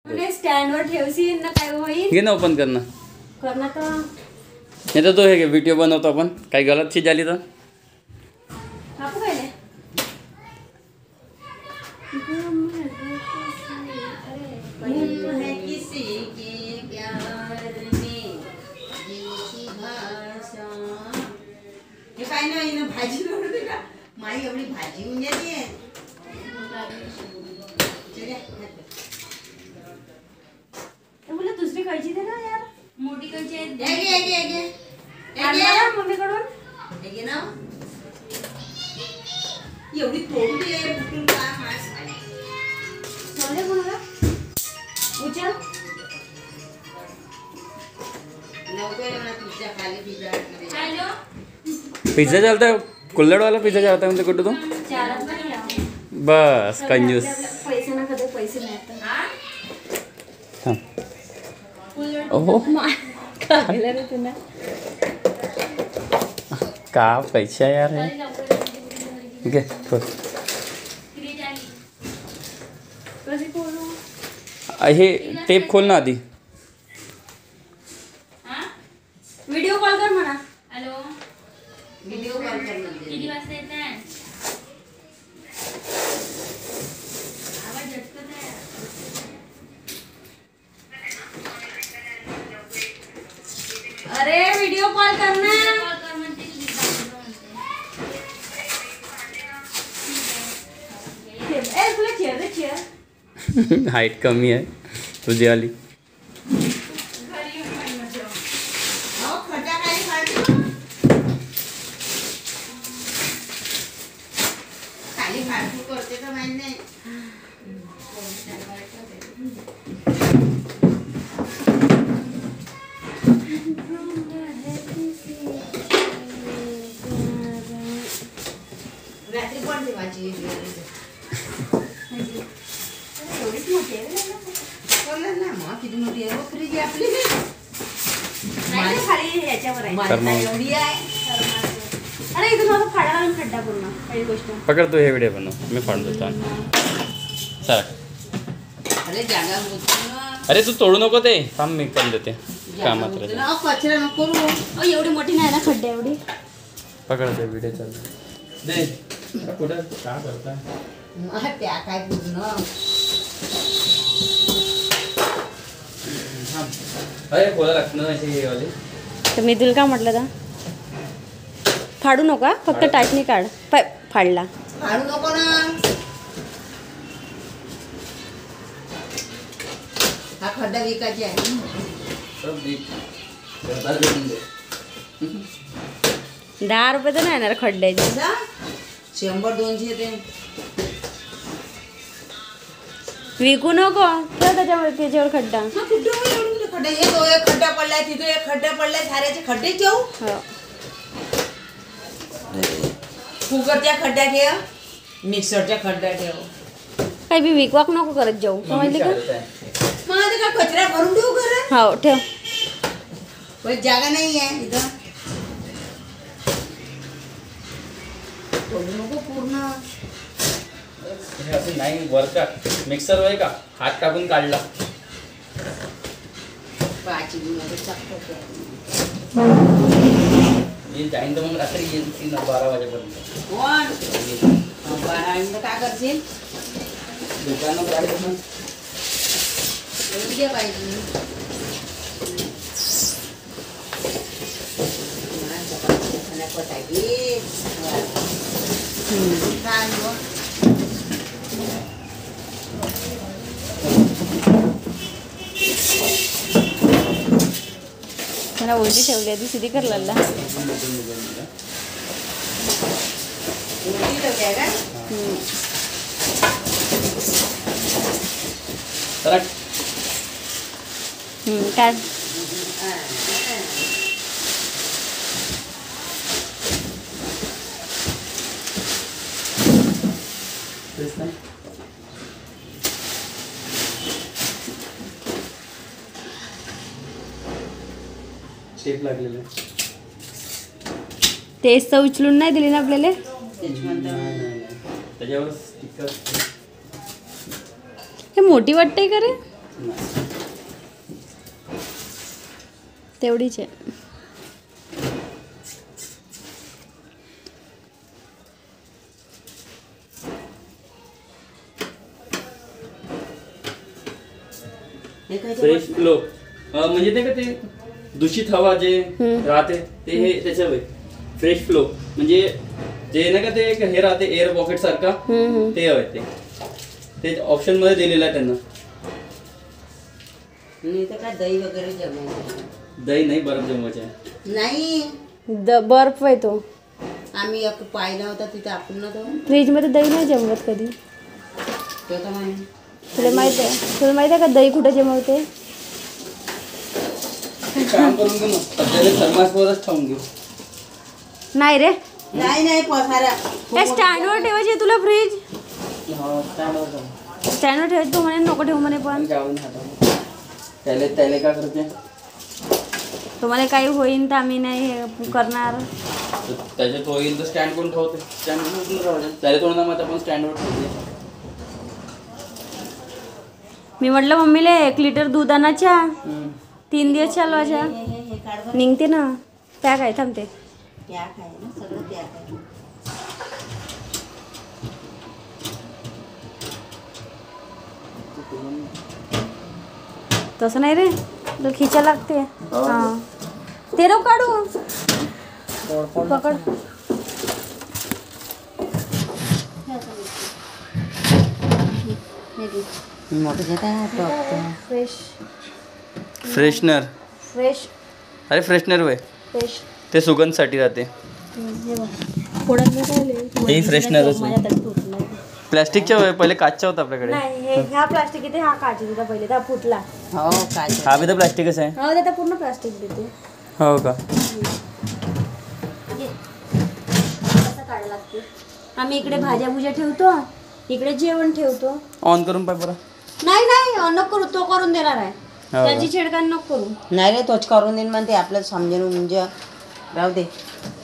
Stand वर ठेवसी ना काय होईल घे ना ओपन करना करना तो नाही तर तो हे व्हिडिओ बनवतो आपण काही गलत चीज झाली तर आपको काय नाही किसी के प्यार में जिनकी भाषा हे काय ना हिनं भाजी बनवते का माई एवढी भाजी होऊन जाते बोला दुसरी खायची दे ना यार मोठी कशी आहे मम्मीकडून ना एवढी थोडी आहे कुठून काय मास सोने बोला उचल लवकर मला पिझ्झा खाली पिझ्झा हॅलो पिझ्झा चालता है कुल्हड़ वाला पिझ्झा चालता है म्हणजे कुठं तू चारच पण या बस कंजूस पैसे ना कधी पैसे नाही हां ओहो खायला रे तुला का पैसा यार है घे खोल कशी बोलू हे टेप खोल ना आधी व्हिडिओ कॉल कर म्हणा हॅलो व्हिडिओ कॉल करणार किती वाजता येत आहे आवाज झटकत आहे अरे व्हिडिओ कॉल कर ना कॉल कर म्हणते ए तुला चेअर दे चेअर हाइट कमी है तुझी वाली खड्डा खाली फाडतो खाली फाडतो करते तर माहित नाही रात्री पण देवाची एवढीच मोठी आहे रे बोलला ना मग किती मोठी आहे फ्रीज आहे आपली नाही खाली याच्यावर आहे माणसा एवढी आहे अरे इथून माझा फाडा लागून खड्डा पूर्ण पहिली गोष्ट पकड़ तू हे व्हिडिओ बनव मी फाड़ देतो चल अरे जागा होती ना अरे तू तोडू नको ते थांब मी करून देते कामात राहते कचरा नको करू एवढी मोठी नाही ना खड्डा एवढी पकड़ ते व्हिडिओ चालू दे कुठं का करताय त्या काय पूर्ण अरे बोला लागतं ना अशी वाली तर मी तुला का म्हटलं का फाडू नका फक्त टाचणी काढ फाडला फाडू नको ना हा खड्डा विकायची आहे सब देख 10 रुपये तर नाही येणार खड्ड्याचे 100-200 ते विकू नको तर त्याच्यावर खड्डा मग कुठं एवढे खड्डे हे तो एक खड्डा पडलाय तिथे एक खड्डा पडलाय साऱ्याचे खड्डे ठेवू हो कुकरच्या खड्ड्या ठेव मिक्सरच्या खड्ड्या ठेव काही बी विकवाक नको करत जाऊ समजली का मग आता काय कचरा भरून ठेवू खरं हो ठेव पण जागा नाही आहे इथं तोडू नको पूर्ण हे असं नाही वर का मिक्सर आहे का हात टाकून काढला पाची गुणाचं चाकतो येईल जाईन तर मग रात्री येईल 12 वाजेपर्यंत कोण 12 मिनिटं काय करशील दुकानात राहिले पण उद्या पाहिजे मला उलटी ठेवली आधी सिधी कर लाला काढ शेप लागलेले तेच तर उचलून नाही दिली ना आपल्याला त्याच्यावर स्टिकर हे मोठी वाटते का रे नाही. तेवढीच आहे. हे काय ते फ्रेश फ्लो म्हणजे ते का ते दूषित हवा जे राहते ते हे त्याच्या वे फ्रेश फ्लो म्हणजे जे नाही का ते एक हे राहते एअर पॉकेट सारखा ते हवंय ते ऑप्शन मध्ये दिलेलं आहे त्यांना. नाही तर काय दही वगैरे जमवतो. दही नाही बर्फ जमवायचे आहे. नाही बर्फ आहे तो. आम्ही एक पाहिला होता तिथे आपण ना तो फ्रीजमध्ये दही नाही जमवत कधी. तो तर म्हणे तुला माहित आहे का दही कुठे जमवते? काम करून घेऊ ना सध्याला थर्मासवरच ठेवून घेऊ. नाही रे, नाही पसारा हे स्टँडवर ठेवायची आहे तुला फ्रीज. स्टँडवर ठेवायचं तू म्हणे नको ठेवू म्हणे, पण त्याला काय करते तुम्हाला काही होईन तर आम्ही नाही हे करणार. त्याच्यात होईल तर स्टँड करून ठेवते. स्टँड त्याला थोडं ना मग आपण स्टँडवर ठेवते. मी म्हटलं मम्मीला 1 लिटर दूध आणायच्या 3 दिवस चालवायच्या हे काढ बरं. निघते ना. पॅक आहे थांबते. पॅक आहे ना सगळं पॅक आहे. तसं नाही रे, तर खिचा लागते. हां ते नको काढू, पकड. Fresh freshener. फ्रेश अरे फ्रेशनर वय फ्रेश ते सुगंधसाठी राहते. हे बघ फोडत नाही राहिले. हे फ्रेशनरच माझ्या तरी फुटला. प्लॅस्टिकच्या वय पहिले काचचा होता आपल्याकडे. नाही हे ह्या प्लास्टिक इथे हा काच होता पहिले, त्या फुटला. हो काय हा बी तर प्लॅस्टिकच आहे. हो त्यात पूर्ण प्लास्टिक देते. हो का. कसं काढायला लागते. आम्ही इकडे भाज्या भुज्या ठेवतो, इकडे जेवण ठेवतो. ऑन करून पाय बरं. नाही नाही नको करू, तो करून देणार आहे. त्याची छेडखानी नको करू. नाही रे तोच करून देईन म्हणते आपल्याला समजून म्हणजे राहू दे.